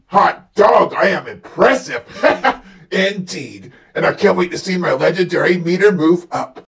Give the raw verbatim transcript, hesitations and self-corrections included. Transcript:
Hot dog, I am impressive. Indeed. And I can't wait to see my legendary meter move up.